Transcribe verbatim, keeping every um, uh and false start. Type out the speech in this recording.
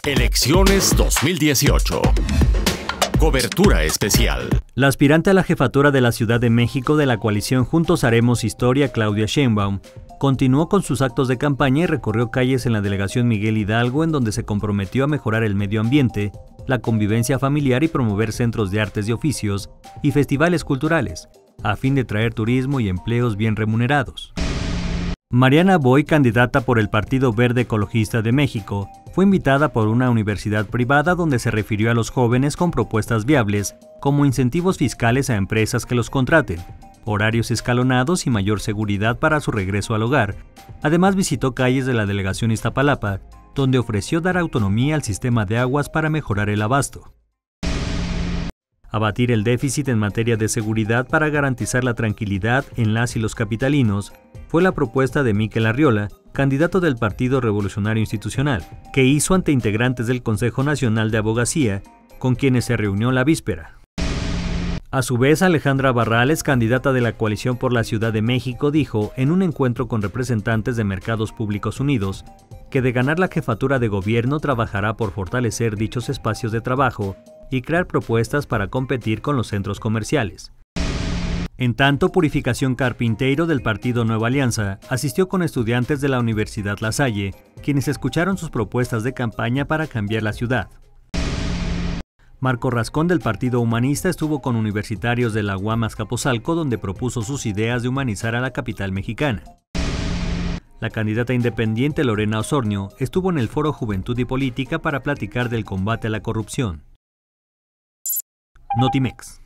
Elecciones dos mil dieciocho. Cobertura especial. La aspirante a la jefatura de la Ciudad de México de la coalición Juntos Haremos Historia, Claudia Sheinbaum, continuó con sus actos de campaña y recorrió calles en la delegación Miguel Hidalgo, en donde se comprometió a mejorar el medio ambiente, la convivencia familiar y promover centros de artes y oficios y festivales culturales, a fin de traer turismo y empleos bien remunerados. Mariana Boy, candidata por el Partido Verde Ecologista de México, fue invitada por una universidad privada donde se refirió a los jóvenes con propuestas viables, como incentivos fiscales a empresas que los contraten, horarios escalonados y mayor seguridad para su regreso al hogar. Además, visitó calles de la delegación Iztapalapa, donde ofreció dar autonomía al sistema de aguas para mejorar el abasto. Abatir el déficit en materia de seguridad para garantizar la tranquilidad en las y los capitalinos fue la propuesta de Mikel Arriola, candidato del Partido Revolucionario Institucional, que hizo ante integrantes del Consejo Nacional de Abogacía, con quienes se reunió la víspera. A su vez, Alejandra Barrales, candidata de la Coalición por la Ciudad de México, dijo en un encuentro con representantes de Mercados Públicos Unidos que de ganar la jefatura de gobierno trabajará por fortalecer dichos espacios de trabajo y crear propuestas para competir con los centros comerciales. En tanto, Purificación Carpinteiro del Partido Nueva Alianza asistió con estudiantes de la Universidad La Salle, quienes escucharon sus propuestas de campaña para cambiar la ciudad. Marco Rascón del Partido Humanista estuvo con universitarios de la U A M Azcapotzalco, donde propuso sus ideas de humanizar a la capital mexicana. La candidata independiente Lorena Osornio estuvo en el Foro Juventud y Política para platicar del combate a la corrupción. Notimex.